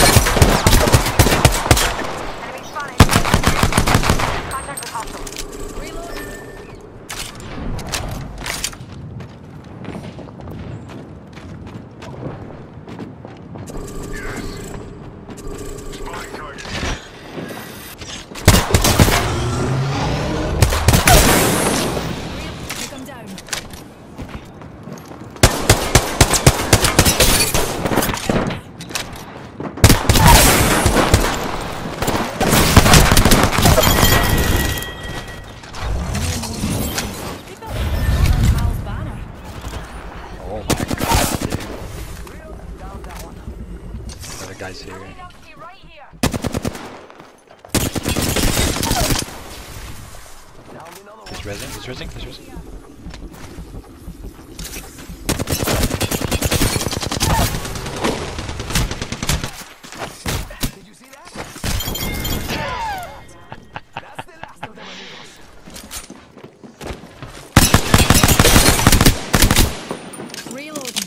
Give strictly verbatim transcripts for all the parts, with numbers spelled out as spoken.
Enemy spotted. Contact with hostile. Reloading. Guys here. He's rezzing, he's rezzing, he's rezzing. Did you see that? That's the last of them, amigos. Reloading.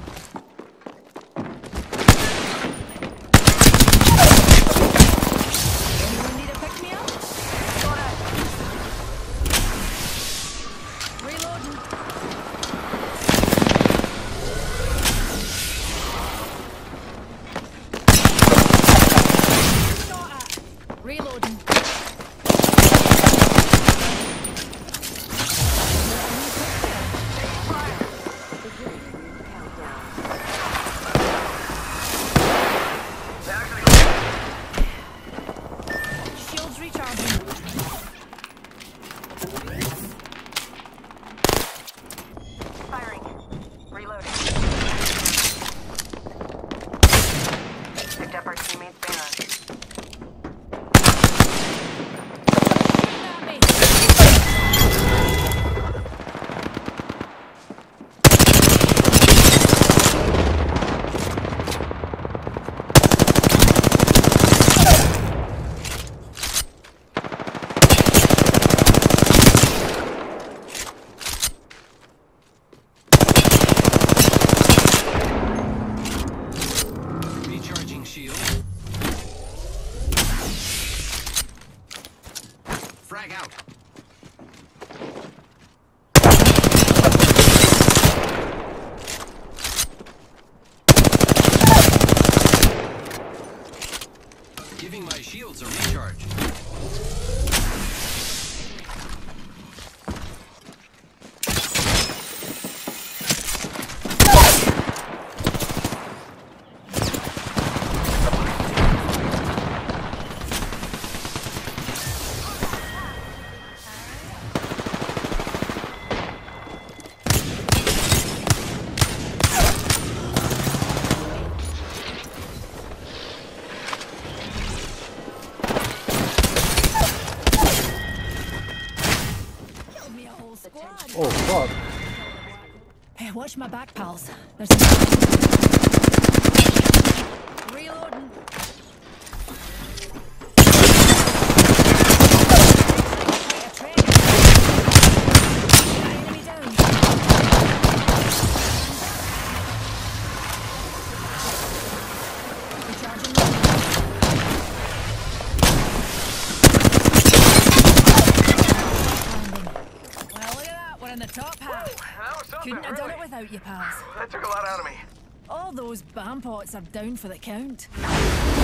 Reloading. Shields recharging. Firing. Reloading. Picked up our teammate's banner. Frag out. Giving my shields a recharge. Oh fuck. Hey, watch my back, pals. There's reloading. Enemy down. Recharging. In the top half. Couldn't have done it without you, pals. That took a lot out of me. All those bam pots are down for the count.